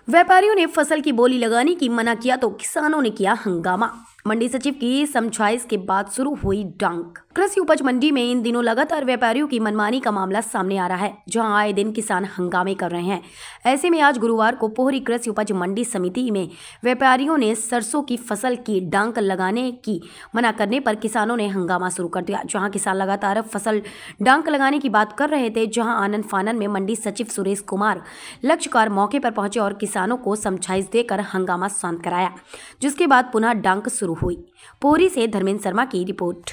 व्यापारियों ने फसल की बोली लगाने की मना किया तो किसानों ने किया हंगामा। मंडी सचिव की समझाइश के बाद शुरू हुई डांक। कृषि उपज मंडी में इन दिनों लगातार व्यापारियों की मनमानी का मामला सामने आ रहा है, जहां आए दिन किसान हंगामे कर रहे हैं। ऐसे में आज गुरुवार को पोहरी कृषि उपज मंडी समिति में व्यापारियों ने सरसों की फसल की डांक लगाने की मना करने पर किसानों ने हंगामा शुरू कर दिया। जहां किसान लगातार फसल डांक लगाने की बात कर रहे थे, जहां आनंद फानन में मंडी सचिव सुरेश कुमार लक्ष्यकार मौके पर पहुंचे और किसानों को समझाइश देकर हंगामा शांत कराया, जिसके बाद पुनः डांक शुरू हुई। पोहरी से धर्मेंद्र शर्मा की रिपोर्ट।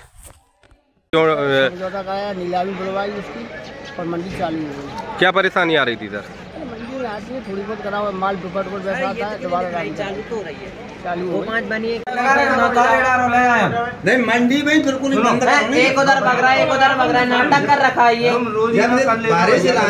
नीलामी बुलवाई उसकी और मंडी चालू हो गई। क्या परेशानी आ रही थी सर? मंडी आती है, थोड़ी बहुत करा हुआ माल दुपट पर बैठा आता है, दोबारा चालू तो हो रही है। चालू हो पांच बनी नहीं, मंडी में बिल्कुल नहीं बंद है। एक उधर भग रहा है, एक उधर भग रहा है, नाटक कर रखा है ये। बारिश से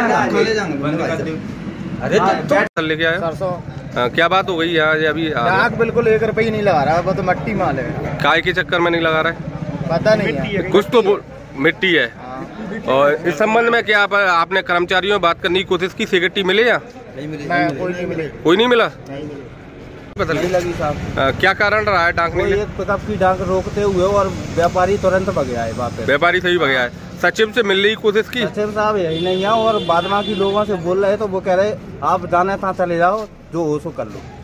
अरे तो लेके आए सरसों। क्या बात हो गई यार? अभी डाक बिल्कुल 1 रुपये नहीं लगा रहा, वो तो मट्टी माल है। काय के चक्कर में नहीं लगा रहा है? पता नहीं है। कुछ तो मिट्टी है। और इस संबंध में क्या आपने कर्मचारियों में बात करने की कोशिश की? सिक्योरिटी मिले या नहीं मिले? कोई नहीं मिले। कोई नहीं मिला? नहीं लगी साहब। क्या कारण रहा है डांक नहीं? एक पिकअप की डांक रोकते हुए और व्यापारी तुरंत भग गया है वापस। व्यापारी सही भग गया है। सचिव से मिलने की कोशिश की? सचिव साहब यही नहीं है और बाद में की लोगों से बोल रहे तो वो कह रहे आप जाने था चले जाओ, जो हो सो कर लो।